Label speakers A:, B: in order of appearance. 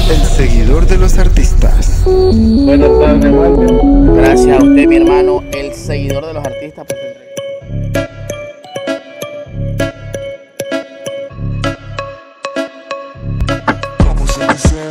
A: el seguidor de los artistas.
B: Buenas tardes, Walter.
C: Gracias a usted, mi hermano, el seguidor de los artistas, por su entrevista.
D: Como se dice